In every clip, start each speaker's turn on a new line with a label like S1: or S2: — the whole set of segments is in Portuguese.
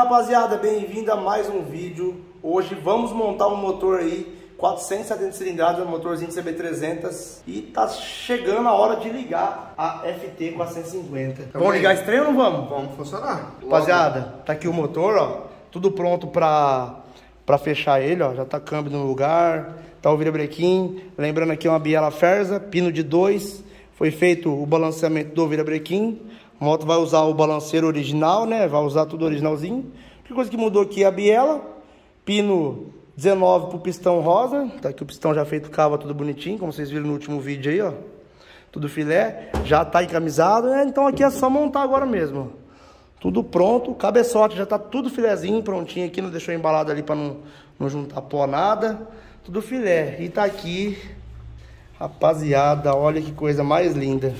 S1: rapaziada, bem-vindo a mais um vídeo. Hoje vamos montar um motor aí 470 cilindradas, um motorzinho de CB300. E tá chegando a hora de ligar a FT 450. Vamos ligar esse trem ou não vamos?
S2: Vamos funcionar.
S1: Rapaziada, tá aqui o motor, ó. Tudo pronto pra fechar ele, ó. Já tá câmbio no lugar, tá o virabrequim. Lembrando aqui uma biela Ferza, pino de 2. Foi feito o balanceamento do virabrequim. A moto vai usar o balanceiro original, né? Vai usar tudo originalzinho. A única coisa que mudou aqui é a biela. Pino 19 pro pistão rosa. Tá aqui o pistão já feito cava, tudo bonitinho, como vocês viram no último vídeo aí, ó. Tudo filé. Já tá encamisado, né? Então aqui é só montar agora mesmo. Tudo pronto. O cabeçote já tá tudo filézinho, prontinho aqui. Não deixou embalado ali pra não juntar pó nada. Tudo filé. E tá aqui, rapaziada, olha que coisa mais linda.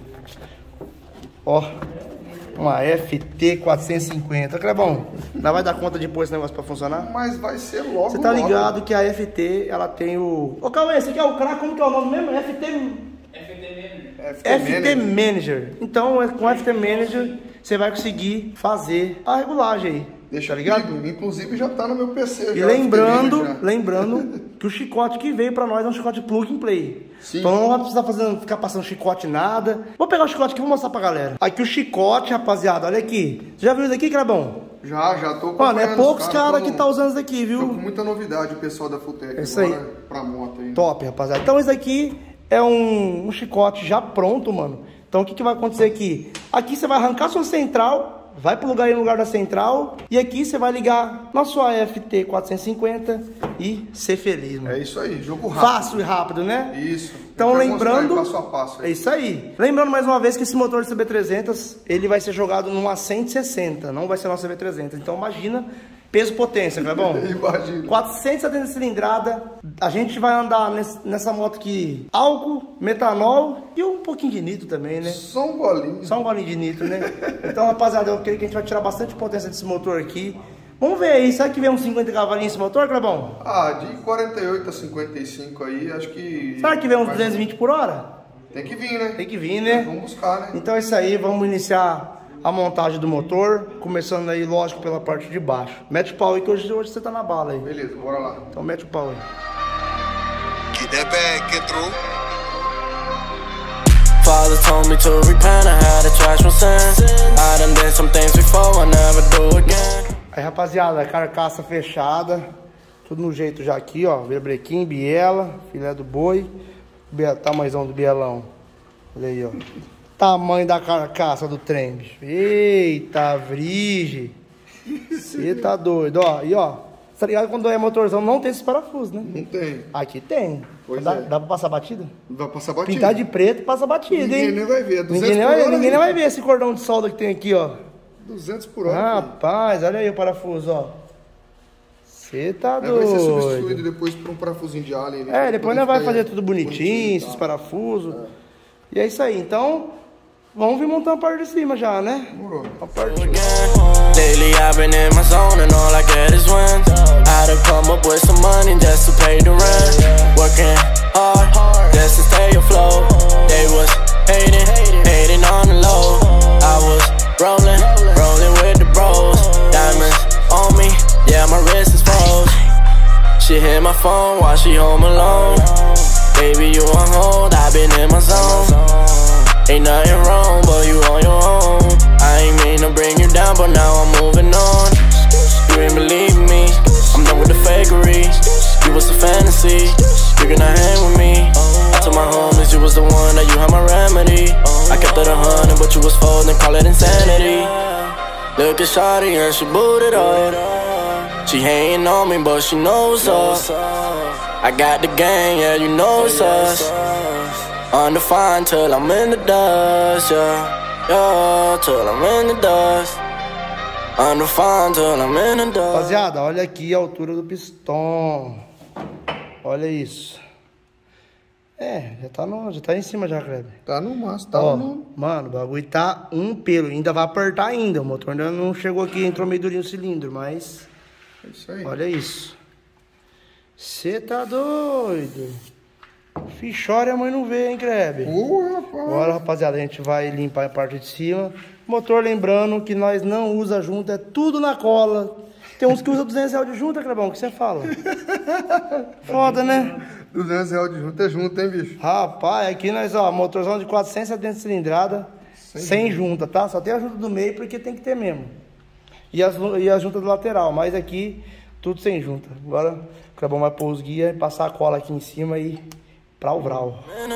S1: Ó, uma FT 450. Clebão, não vai dar conta de pôr esse negócio pra funcionar?
S2: Mas vai ser logo.
S1: Você tá ligado que a FT, ela tem o... Ô, Cauê, esse aqui é o crack, como que é o nome mesmo? FT Manager. Então, com o FT Manager, você vai conseguir fazer a regulagem aí.
S2: Deixa,
S1: tá ligado?
S2: comigo. Inclusive já tá no meu PC.
S1: E lembrando que o chicote que veio pra nós é um chicote plug and play.
S2: Sim.
S1: Então não vai precisar ficar passando chicote nada. Vou pegar o chicote aqui e vou mostrar pra galera. Aqui o chicote, rapaziada, olha aqui. Você já viu isso aqui, Clebão?
S2: Já tô acompanhando.
S1: Mano, é poucos caras que tá usando isso daqui, viu?
S2: Tô com muita novidade, o pessoal da Futec.
S1: É isso aí.
S2: Pra moto aí.
S1: Top, rapaziada. Então isso aqui é um chicote já pronto, mano. Então o que vai acontecer aqui? Aqui você vai arrancar sua central, vai pro lugar aí no lugar da central, e aqui você vai ligar na sua FT 450 e ser feliz, mano.
S2: É isso aí, jogo rápido.
S1: Fácil e rápido, né?
S2: Isso.
S1: Então lembrando,
S2: passo a passo aí.
S1: é isso aí. Lembrando mais uma vez que esse motor de CB300, ele vai ser jogado numa 160, não vai ser nossa CB300. Então imagina peso potência, não é bom?
S2: Imagina.
S1: 470 cilindrada, a gente vai andar nessa moto aqui, álcool, metanol e um pouquinho de nitro também, né?
S2: Só um golinho.
S1: Só um golinho de nitro, né? Então, rapaziada, eu creio que a gente vai tirar bastante potência desse motor aqui. Vamos ver aí, será que vem uns 50 cavalinhos esse motor, Clebão?
S2: Ah, de 48 a 55 aí, acho que...
S1: Será que vem uns 220 por hora?
S2: Tem que vir, né?
S1: Tem que vir, né?
S2: Vamos buscar, né?
S1: Então é isso aí, vamos iniciar a montagem do motor, começando aí, lógico, pela parte de baixo. Mete o pau aí que hoje você tá na bala aí.
S2: Beleza, bora lá.
S1: Então mete o pau aí.
S3: Get that bag, get through.
S4: Father told me to repent, I had to trash my sins. I done did some things before, I never do again.
S1: Aí, rapaziada, carcaça fechada, tudo no jeito já aqui, ó, virabrequim, biela, filé do boi, tamanhozão do bielão. Olha aí, ó. Tamanho da carcaça do trem, bicho. Eita, vrige. Você tá doido, ó. E ó, tá ligado que quando é motorzão não tem esses parafusos, né?
S2: Não tem.
S1: Aqui tem.
S2: Pois
S1: dá,
S2: é.
S1: dá pra passar batida?
S2: Vai passar batida.
S1: Pintar de preto, passa batida,
S2: Ninguém
S1: hein?
S2: nem vai ver. 200
S1: Ninguém
S2: por hora
S1: nem
S2: aí.
S1: vai ver esse cordão de solda que tem aqui, ó.
S2: 200 por hora.
S1: Rapaz, olha aí o parafuso, ó. Você tá
S2: Vai ser
S1: doido.
S2: substituído depois por um parafusinho de alien. Né?
S1: É, depois nós vai fazer tudo
S2: bonitinho
S1: bonitinho,
S2: e
S1: esses
S2: tal.
S1: parafusos. E é isso aí. Então, vamos vir montando a parte de cima já, né?
S2: Demorou.
S1: A parte de...
S4: Lately I've been in my zone and all I get is wins. I done come up with some money just to pay the rent. Working hard just to stay afloat. They was hating on the low. I was rolling with the bros. Diamonds on me, yeah, my wrist is froze. She hit my phone while she home alone. Baby, you on hold, I been in my zone. Ain't nothing wrong, but you on your own. I ain't mean to bring you down, but now I'm moving on. You ain't believe me, I'm done with the fakery. You was a fantasy, you're gonna hang with me. I told my homies you was the one, that you had my remedy. I kept it 100, but you was folding, call it insanity. Look at shawty and she booted up. She hating on me, but she knows us. I got the gang, yeah, you know it's us. Undefined till I'm in the dust, yeah, yeah, till I'm in the dust. Undefined till I'm in the dust.
S1: Rapaziada, olha aqui a altura do pistão. Olha isso. É, já tá em cima já, Kleber.
S2: Tá no máximo, tá
S1: Ó,
S2: no...
S1: mano, o bagulho tá um pelo. Ainda vai apertar ainda. O motor ainda não chegou aqui, entrou meio durinho o cilindro, mas...
S2: É isso aí.
S1: Olha isso. Você tá doido. Fichora a mãe não vê, hein, Kleber?
S2: Porra,
S1: Agora, rapaziada, a gente vai limpar a parte de cima. Motor, lembrando que nós não usa junta, é tudo na cola. Tem uns que usam 200 reais de junta, Clebão, o que você fala? Foda, né?
S2: 200 reais de junta é junta, hein, bicho?
S1: Rapaz, aqui nós, ó, motorzão de 470 cilindrada, sem junta, tá? Só tem a junta do meio porque tem que ter mesmo. E a junta do lateral, mas aqui tudo sem junta. Agora o Clebão vai pôr os guias, passar a cola aqui em cima e pra o vral.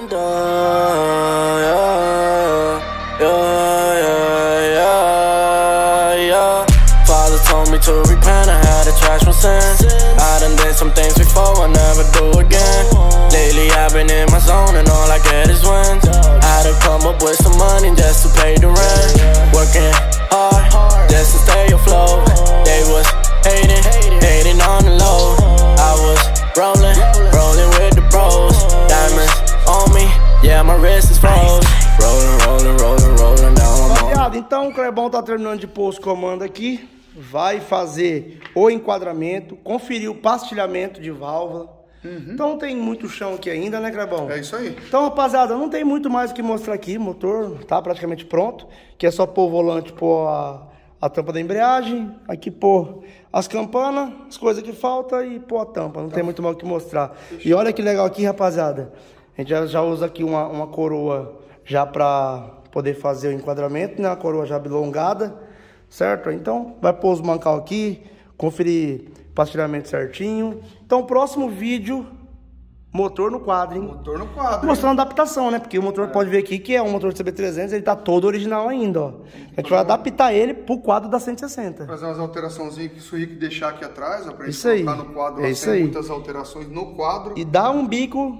S4: Told me to repent, I had to trash my sins. I done did some things before, I never do again. Lately I've been in my zone and all I get is wins. Had to come up with some money just to pay the rent. Working hard, just to stay afloat. They was hating on the low. I was rolling with the bros. Diamonds on me, yeah, my wrist is froze. Rolling, now I'm on.
S1: Rapaziada, então o Clebão tá terminando de pôr os comandos aqui. Vai fazer o enquadramento, conferir o pastilhamento de válvula. Então tem muito chão aqui ainda, né, Clebão?
S2: É isso aí.
S1: Então, rapaziada, não tem muito mais o que mostrar aqui. O motor tá praticamente pronto. Que é só pôr o volante, pôr a tampa da embreagem. Aqui pôr as campanas, as coisas que faltam e pôr a tampa. Não tem muito mais o que mostrar. E olha que legal aqui, rapaziada. A gente já usa aqui uma coroa já pra poder fazer o enquadramento, né? Uma coroa já alongada. Certo? Então, vai pôr os mancal aqui, conferir pastilhamento certinho. Então, próximo vídeo, motor no quadro, hein?
S2: Motor no quadro.
S1: Mostrando adaptação, né? Porque o motor pode ver aqui que é um motor de CB300, ele tá todo original ainda, ó. A gente vai adaptar ele pro quadro da 160.
S2: Fazer umas alterações que o Rick deixar aqui atrás, ó, pra gente
S1: Isso aí.
S2: colocar no quadro.
S1: É isso
S2: tem
S1: aí.
S2: muitas alterações no quadro.
S1: E dá um bico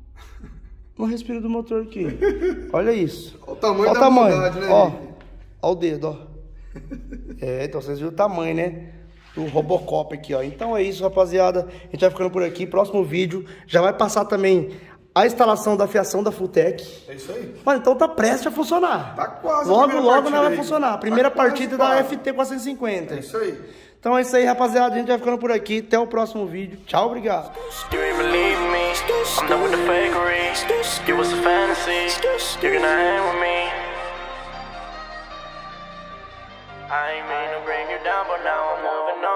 S1: no respiro do motor aqui. Olha isso.
S2: Olha o tamanho
S1: Olha
S2: da
S1: o tamanho,
S2: bondade, né,
S1: ó.
S2: Rick?
S1: Olha o dedo, ó. É, então vocês viram o tamanho, né? Do Robocop aqui, ó. Então é isso, rapaziada. A gente vai ficando por aqui. Próximo vídeo já vai passar também a instalação da fiação da Fulltech.
S2: É isso aí.
S1: Mano, então tá prestes a funcionar.
S2: Tá quase.
S1: Logo ela vai
S2: aí.
S1: funcionar. A primeira
S2: Tá quase
S1: partida da
S2: quase.
S1: FT 450.
S2: É isso aí.
S1: Então é isso aí, rapaziada. A gente vai ficando por aqui. Até o próximo vídeo. Tchau, obrigado.
S4: You ain't believe me, I'm done with the fakery. It was a fantasy, you're gonna hang with me. I ain't mean to bring you down, but now I'm moving on.